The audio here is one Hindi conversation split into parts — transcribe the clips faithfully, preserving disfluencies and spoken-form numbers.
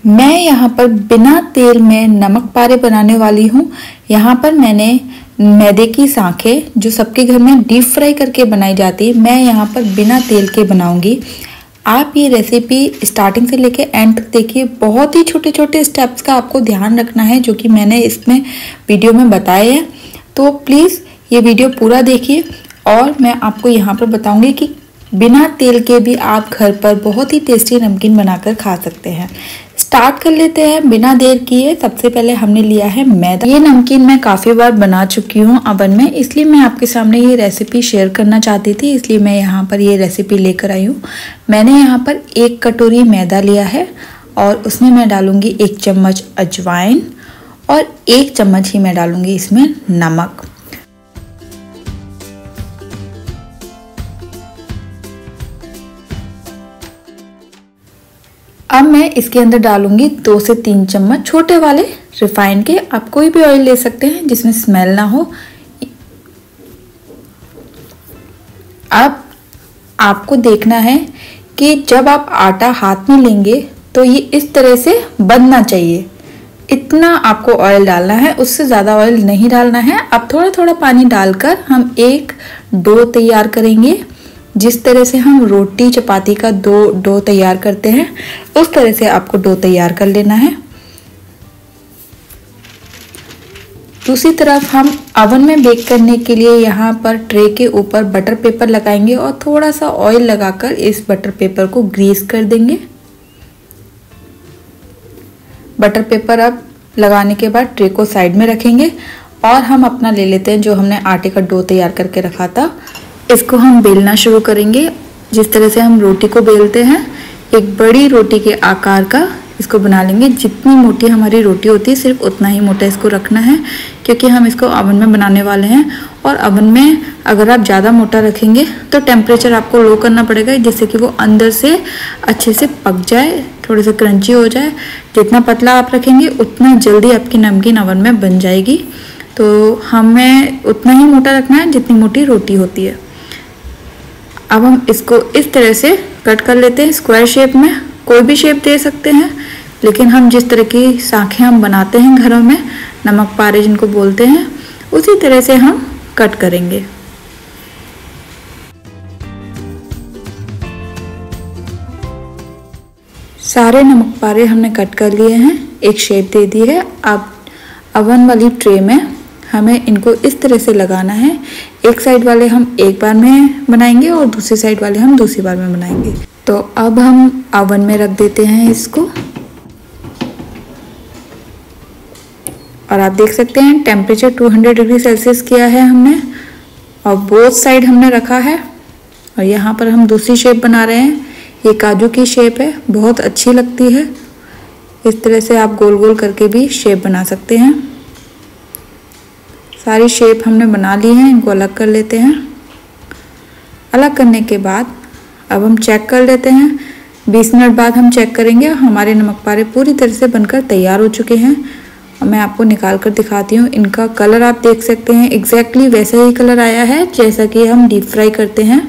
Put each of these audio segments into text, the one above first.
मैं यहाँ पर बिना तेल में नमक पारे बनाने वाली हूँ। यहाँ पर मैंने मैदे की सांखें जो सबके घर में डीप फ्राई करके बनाई जाती है, मैं यहाँ पर बिना तेल के बनाऊंगी। आप ये रेसिपी स्टार्टिंग से लेके एंड तक देखिए। बहुत ही छोटे छोटे स्टेप्स का आपको ध्यान रखना है जो कि मैंने इसमें वीडियो में बताए हैं। तो प्लीज़ ये वीडियो पूरा देखिए और मैं आपको यहाँ पर बताऊँगी कि बिना तेल के भी आप घर पर बहुत ही टेस्टी नमकीन बनाकर खा सकते हैं। स्टार्ट कर लेते हैं बिना देर किए। सबसे पहले हमने लिया है मैदा। ये नमकीन मैं काफ़ी बार बना चुकी हूँ अवन में, इसलिए मैं आपके सामने ये रेसिपी शेयर करना चाहती थी, इसलिए मैं यहाँ पर ये रेसिपी लेकर आई हूँ। मैंने यहाँ पर एक कटोरी मैदा लिया है और उसमें मैं डालूँगी एक चम्मच अजवाइन और एक चम्मच ही मैं डालूँगी इसमें नमक। अब मैं इसके अंदर डालूंगी दो से तीन चम्मच छोटे वाले रिफाइंड के। आप कोई भी ऑयल ले सकते हैं जिसमें स्मेल ना हो। अब आपको देखना है कि जब आप आटा हाथ में लेंगे तो ये इस तरह से बंधना चाहिए। इतना आपको ऑयल डालना है, उससे ज़्यादा ऑयल नहीं डालना है। अब थोड़ा थोड़ा पानी डालकर हम एक डो तैयार करेंगे। जिस तरह से हम रोटी चपाती का दो डो तैयार करते हैं उस तरह से आपको डो तैयार कर लेना है। दूसरी तरफ हम अवन में बेक करने के लिए यहाँ पर ट्रे के ऊपर बटर पेपर लगाएंगे और थोड़ा सा ऑयल लगाकर इस बटर पेपर को ग्रीस कर देंगे। बटर पेपर अब लगाने के बाद ट्रे को साइड में रखेंगे और हम अपना ले लेते हैं जो हमने आटे का डो तैयार करके रखा था। इसको हम बेलना शुरू करेंगे। जिस तरह से हम रोटी को बेलते हैं, एक बड़ी रोटी के आकार का इसको बना लेंगे। जितनी मोटी हमारी रोटी होती है सिर्फ उतना ही मोटा इसको रखना है, क्योंकि हम इसको अवन में बनाने वाले हैं। और अवन में अगर आप ज़्यादा मोटा रखेंगे तो टेम्परेचर आपको लो करना पड़ेगा, जिससे कि वो अंदर से अच्छे से पक जाए, थोड़े से क्रंची हो जाए। जितना पतला आप रखेंगे उतना जल्दी आपकी नमकीन अवन में बन जाएगी। तो हमें उतना ही मोटा रखना है जितनी मोटी रोटी होती है। अब हम इसको इस तरह से कट कर लेते हैं स्क्वायर शेप में। कोई भी शेप दे सकते हैं, लेकिन हम जिस तरह की सांखें हम बनाते हैं घरों में, नमक पारे जिनको बोलते हैं, उसी तरह से हम कट करेंगे। सारे नमक पारे हमने कट कर लिए हैं, एक शेप दे दी है। अब अवन वाली ट्रे में हमें इनको इस तरह से लगाना है। एक साइड वाले हम एक बार में बनाएंगे और दूसरी साइड वाले हम दूसरी बार में बनाएंगे। तो अब हम अवन में रख देते हैं इसको और आप देख सकते हैं टेम्परेचर दो सौ डिग्री सेल्सियस किया है हमने और बोथ साइड हमने रखा है। और यहाँ पर हम दूसरी शेप बना रहे हैं। ये काजू की शेप है, बहुत अच्छी लगती है। इस तरह से आप गोल गोल करके भी शेप बना सकते हैं। सारी शेप हमने बना ली है, इनको अलग कर लेते हैं। अलग करने के बाद अब हम चेक कर लेते हैं। बीस मिनट बाद हम चेक करेंगे। हमारे नमक पारे पूरी तरह से बनकर तैयार हो चुके हैं और मैं आपको निकाल कर दिखाती हूँ। इनका कलर आप देख सकते हैं, एग्जैक्टली वैसा ही कलर आया है जैसा कि हम डीप फ्राई करते हैं।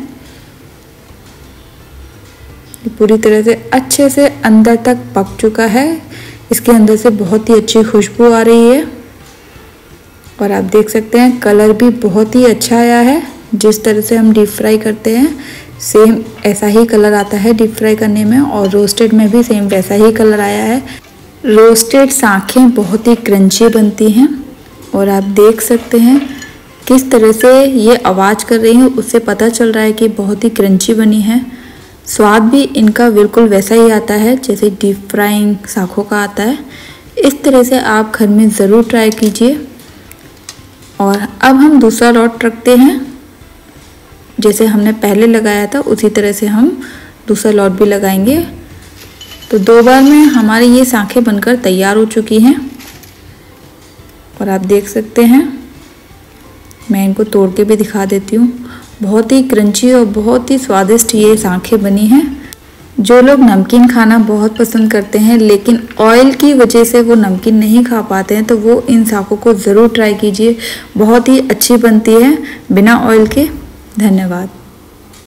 पूरी तरह से अच्छे से अंदर तक पक चुका है। इसके अंदर से बहुत ही अच्छी खुशबू आ रही है और आप देख सकते हैं कलर भी बहुत ही अच्छा आया है। जिस तरह से हम डीप फ्राई करते हैं सेम ऐसा ही कलर आता है डीप फ्राई करने में, और रोस्टेड में भी सेम वैसा ही कलर आया है। रोस्टेड सांखें बहुत ही क्रंची बनती हैं और आप देख सकते हैं किस तरह से ये आवाज़ कर रही है, उससे पता चल रहा है कि बहुत ही क्रंची बनी है। स्वाद भी इनका बिल्कुल वैसा ही आता है जैसे डीप फ्राइंग सांखों का आता है। इस तरह से आप घर में ज़रूर ट्राई कीजिए। और अब हम दूसरा लॉट रखते हैं। जैसे हमने पहले लगाया था उसी तरह से हम दूसरा लॉट भी लगाएंगे। तो दो बार में हमारी ये सांखें बनकर तैयार हो चुकी हैं और आप देख सकते हैं। मैं इनको तोड़ के भी दिखा देती हूँ। बहुत ही क्रंची और बहुत ही स्वादिष्ट ये सांखें बनी हैं। जो लोग नमकीन खाना बहुत पसंद करते हैं लेकिन ऑयल की वजह से वो नमकीन नहीं खा पाते हैं, तो वो इन सांखों को ज़रूर ट्राई कीजिए। बहुत ही अच्छी बनती है बिना ऑयल के। धन्यवाद।